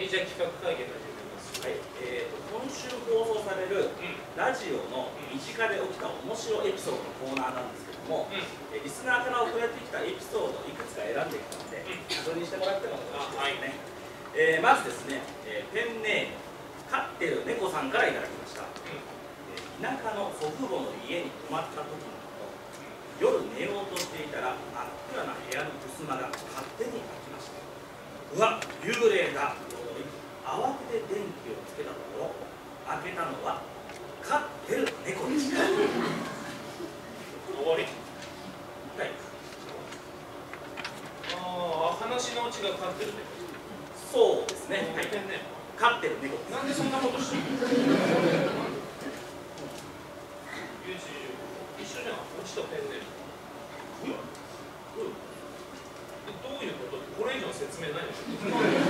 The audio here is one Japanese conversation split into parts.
じゃあ企画会議始めます。 はい、今週放送されるラジオの身近で起きた面白いエピソードのコーナーなんですけども、リスナーから送られてきたエピソードをいくつか選んできたので、それにしてもらってもよろしいですかね。まずですね、ペンネーム飼ってる猫さんからいただきました。田舎の祖父母の家に泊まった時のこと、夜寝ようとしていたら真っ暗な部屋の襖が勝手に開きました。うわ、幽霊だと思い慌てて電気をつけたところ、開けたのは飼ってる猫でした。 終わり。 はい。 話のうちが飼ってる猫。 そうですね。 はい。 飼ってる猫です。 なんでそんなことしてるの？一緒じゃん。うちとペンネーム。どういうこと？これ以上説明ないでしょ。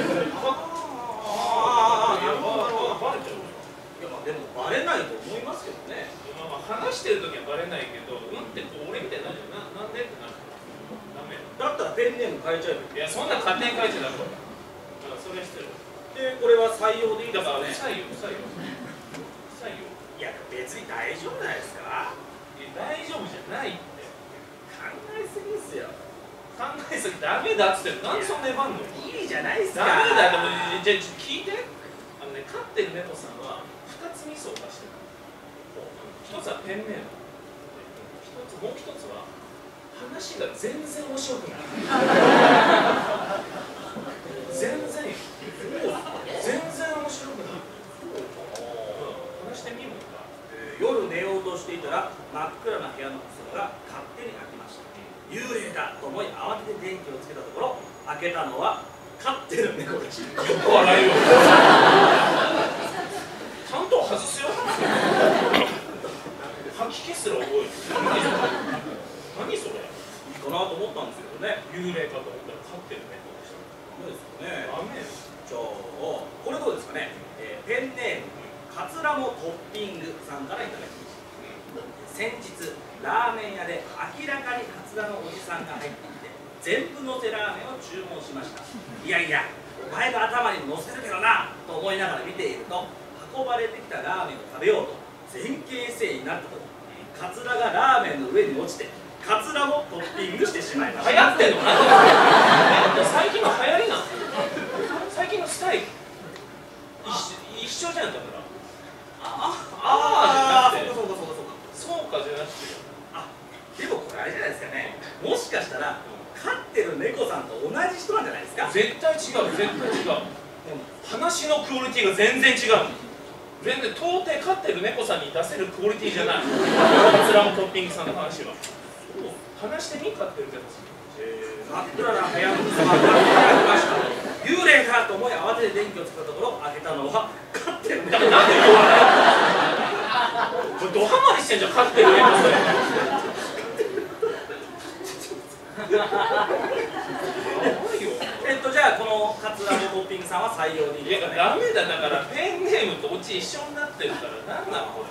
バレちゃう。 いや、まあでもバレないと思いますけどね。 まあ話してるときはバレないけど、って俺みたいになるじゃん。なんでってなる。ダメ。 だったらペンネーム変えちゃえばいい。 いや、そんな勝手に書いちゃダメ。それは失礼。 で、これは採用でいいですかね。 採用。 いや、別に大丈夫じゃないですか。 大丈夫じゃないって。 考えすぎですよ。 考えすぎダメだっつってなんでそんな粘んの？ いいじゃないですか。 ダメだ。でもじゃあ聞いて。飼ってる猫さんは2つミスを出してる。1つはペンネーム。もう1つは話が全然面白くない。全然面白くない。話してみようか。 夜寝ようとしていたら真っ暗な部屋の襖が勝手に開きました。幽霊だと思い慌てて電気をつけたところ、開けたのは飼ってる猫でした。 よく笑えよ。ちゃんと外すよ。吐き気すら覚える。何それ？ いいかなと思ったんですけどね。 幽霊かと思ったら飼ってる猫でした。 ダメですよね。 ダメよ。 じゃあこれどうですかね。ペンネームカツラモトッピングさんからいただきました。先日ラーメン屋で明らかにカツラのおじさんが入ってきて全部のせラーメンを注文しました。いやいや、お前の頭にも乗せるけどなと思いながら見ていると、運ばれてきたラーメンを食べようと前傾姿勢になった時、カツラがラーメンの上に落ちてカツラもトッピングしてしまいました。 流行ってんの？最近の流行りなの？最近のスタイル一緒じゃん。だからそうかじゃなくて、 でもこれあれじゃないですかね。もしかしたら飼ってる猫さんと同じ人なんじゃないですか。 絶対違う。話のクオリティが全然違う。全然到底飼ってる猫さんに出せるクオリティじゃない。カツラモトッピングさんの話は。話してみ、飼ってる猫さん。 真っ暗な部屋の襖が開きました。幽霊かと思い慌てて電気をつけたところ、開けたのは飼ってる猫。 なんで言わないの？これドハマりしてんじゃん、飼ってる猫さん。 じゃあこのカツラモトッピングさんは採用でいいですかね。 ダメだ。だからペンネームとオチ一緒になってるから何なのこれ。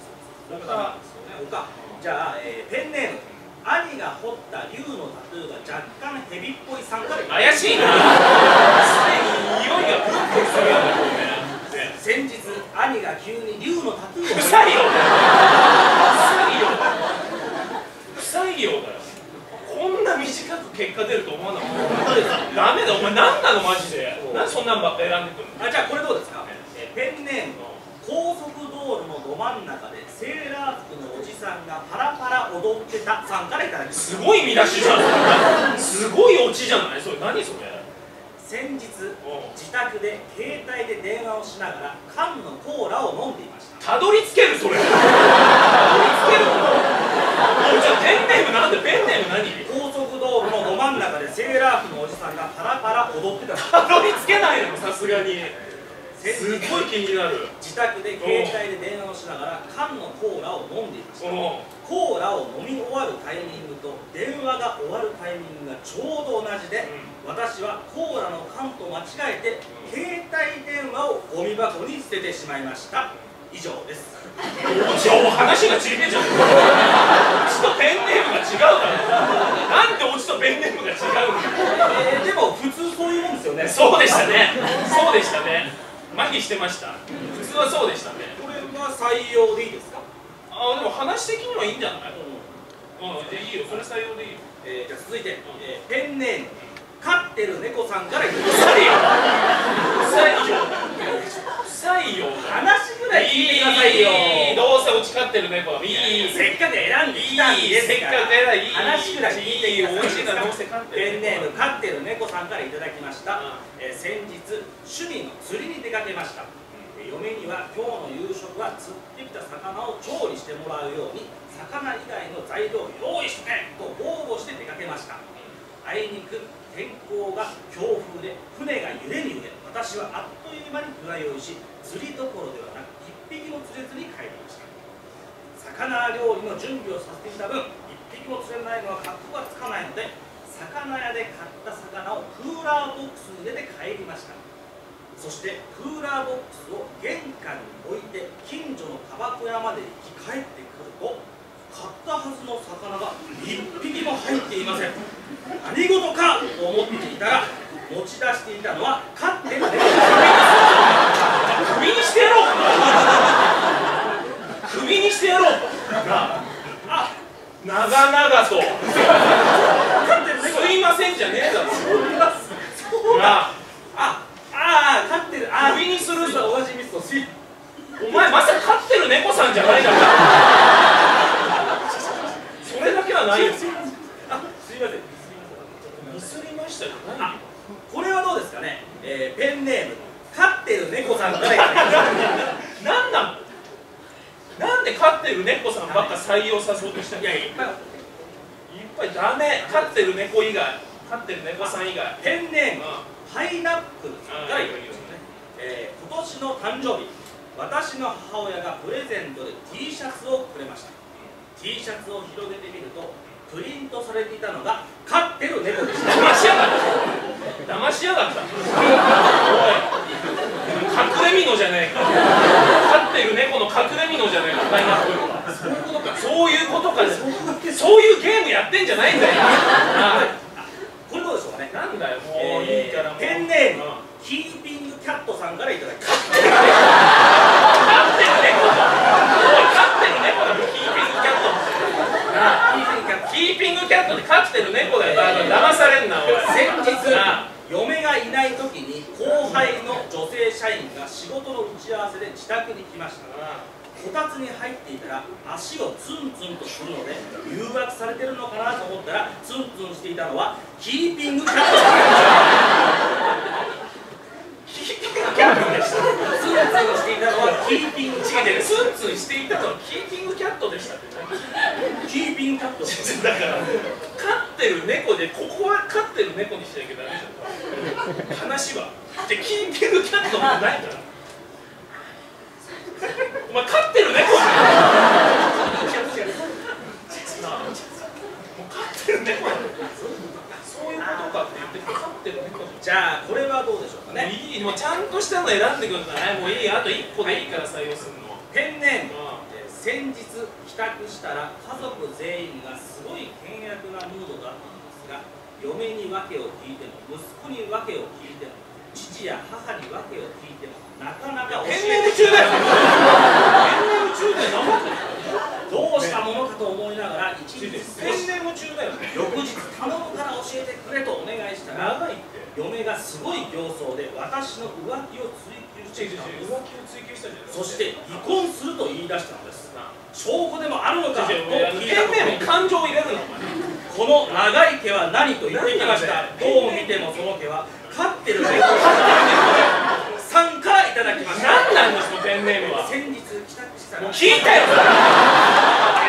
じゃあ、ペンネーム兄が彫った竜のタトゥーが若干ヘビっぽいさんから怪しいな。すでに匂いがプンプンするよね。 先日兄が急に竜のタトゥーを臭いよだよ。こんな短く結果出ると思わなかった。ダメだ、お前何なのマジで。なんでそんなんばっか選んでくるの？ じゃあこれどうですか。ペンネームの高速道路のど真ん中でセーラー服のおじさんがパラパラ踊ってたさんからいただきます。 すごい見出しじゃん。すごいオチじゃない。それ何それ。 先日自宅で携帯で電話をしながら缶のコーラを飲んでいました。 たどり着けるそれ。たどり着けるの？じゃあペンネームなんで？ペンネーム何？ 高速道路のど真ん中でセーラー服のおじさんがパラパラ踊ってた。 たどり着けないのさすがに。すごい気になる。 自宅で携帯で電話をしながら缶のコーラを飲んでいました。コーラを飲み終わるタイミングと電話が終わるタイミングがちょうど同じで、私はコーラの缶と間違えて携帯電話をゴミ箱に捨ててしまいました。以上です。 話が違えじゃん。オチとペンネームが違うから。なんでオチとペンネームが違うの？ でも普通そういうもんですよね。 そうそうでしたね。そうでしたね。麻痺してました。普通はそうでしたね。 これは採用でいいですか？ あ、でも話的にはいいんじゃない？でいいよ、それ採用でいいよ。 じゃあ続いて、ペンネーム飼ってる猫さんからいただき不ま採用。不採用。 話ぐらい聞いてくださいよ。 どうせ落ち飼ってる猫は。いい。 せっかく選んできたんですせっかく選んでいい。 話ぐらい聞いてください。 美味しいな、どうせ飼ってる。 ペンネーム飼ってる猫さんからいただきました。先日趣味の釣りに出かけました。嫁には今日の夕食は釣ってきた魚を調理してもらうように魚以外の材料を用意してと豪語して出かけました。あいにく天候が強風で船が揺れに揺れ、私はあっという間に船酔いし、釣りどころではなく一匹も釣れずに帰りました。魚料理の準備をさせていた分、一匹も釣れないのは格好がつかないので、魚屋で買った魚をクーラーボックスに入れて帰りました。そしてクーラーボックスを玄関に置いて近所のタバコ屋まで行き帰ってくると、買ったはずの魚が一匹も入っていません。何事かと思っていたら、持ち出していたのは飼ってる猫です。 首にしてやろう。首にしてやろう。あ、長々と。すいませんじゃねえだろ。 そうだ。飼ってる。 首にするぞ。 同じミスをし。 お前まさか飼ってる猫さんじゃないだろ。それだけはないですよ。 すいません。 ミスりましたよ。 これはどうですかね。ペンネーム飼ってる猫さんからいただきました。 なんなの。なんで飼ってる猫さんばっか採用さそうとしたの。 いや、いっぱいダメ。飼ってる猫以外、飼ってる猫さん以外。 ペンネームパイナップルさんからいただきましたね。今年の誕生日、私の母親がプレゼントで T シャツをくれました。 T シャツを広げてみると、プリントされていたのが飼ってる猫でした。 騙しやがった。騙しやがった。おい、隠れみのじゃねえか。飼ってる猫の隠れみのじゃねえか。パイナップルは。そういうことか。そういうことか。そういうゲームやってんじゃないんだよ。 これどうでしょうかね。 なんだよ、もういいから。 ペンネームキーピングキャットさんからいただきました。 飼ってる猫だ。おい、飼ってる猫だ。キーピングキャット。キーピングキャットで飼ってる猫だよ。騙されんな、おい。 先日嫁がいない時に後輩の女性社員が仕事の打ち合わせで自宅に来ました。こたつに入っていたら足をツンツンとするので誘惑されてるのかなと思ったら、ツンツンしていたのはキーピングキャットでした。ツンツンしていたのはキーピングキャット。 ツンツンしていたのはキーピングキャットでしたって。 キーピングキャットだから飼ってる猫で、ここは飼ってる猫にしちゃいけないじゃん。話はじゃキーピングキャットもないから。お前飼ってる猫じゃん。もう飼ってる猫だ。そういうことかって言って飼ってる猫。 じゃあこれはどうでしょうかね。 いい、もうちゃんとしたの選んでください。もういい、あと1個でいいから採用するの。 ペンネーム先日帰宅したら家族全員がすごい険悪なムードだったんですが、嫁に訳を聞いても息子に訳を聞いても父や母に訳を聞いてもなかなか教えてくれない。 ペンネーム中だよ。 どうしたものかと思いながら一日過ごし、 ペンネーム中だよ。 翌日頼むから教えてくれとお願いしたら、 長いって。 嫁がすごい形相で私の浮気を追求してきたんです。 浮気を追求したじゃない。 そして離婚すると言い出したのです。証拠でもあるのかと聞いペたとンネームに感情を入れるの。 この長い毛は何と言ってきました。どう見てもその毛は飼ってる猫さんからいただきました。 何なんですか、ペンネームは。 先日帰宅したら聞いたよ。